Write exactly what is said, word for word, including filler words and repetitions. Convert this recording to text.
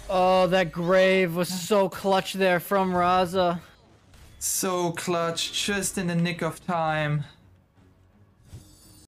Oh, that grave was so clutch there from Raza. So clutch, just in the nick of time.